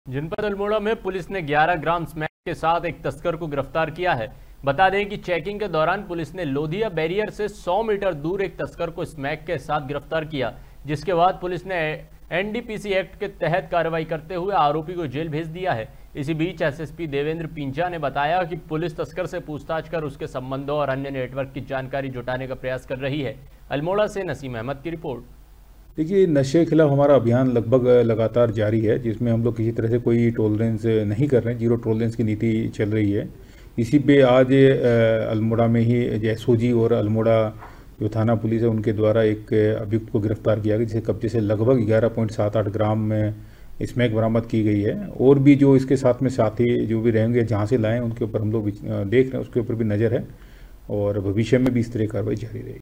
जनपद अल्मोड़ा में पुलिस ने 11 ग्राम स्मैक के साथ एक तस्कर को गिरफ्तार किया है। बता दें कि चेकिंग के दौरान पुलिस ने लोधिया बैरियर से 100 मीटर दूर एक तस्कर को स्मैक के साथ गिरफ्तार किया, जिसके बाद पुलिस ने एनडीपीसी एक्ट के तहत कार्रवाई करते हुए आरोपी को जेल भेज दिया है। इसी बीच एसएसपी देवेंद्र पिंचा ने बताया कि पुलिस तस्कर से पूछताछ कर उसके संबंधों और अन्य नेटवर्क की जानकारी जुटाने का प्रयास कर रही है। अल्मोड़ा से नसीम अहमद की रिपोर्ट। देखिए, नशे के खिलाफ हमारा अभियान लगभग लगातार जारी है, जिसमें हम लोग किसी तरह से कोई टॉलरेंस नहीं कर रहे हैं। जीरो टॉलरेंस की नीति चल रही है। इसी पे आज अल्मोड़ा में ही एसओजी और अल्मोड़ा जो थाना पुलिस है उनके द्वारा एक अभियुक्त को गिरफ्तार किया गया, जिसे कब्जे से लगभग 11.78 ग्राम में स्मैक बरामद की गई है। और भी जो इसके साथ में साथी जो भी रहेंगे, जहाँ से लाएँ उनके ऊपर हम लोग देख रहे हैं, उसके ऊपर भी नज़र है और भविष्य में भी इस तरह कार्रवाई जारी रहेगी।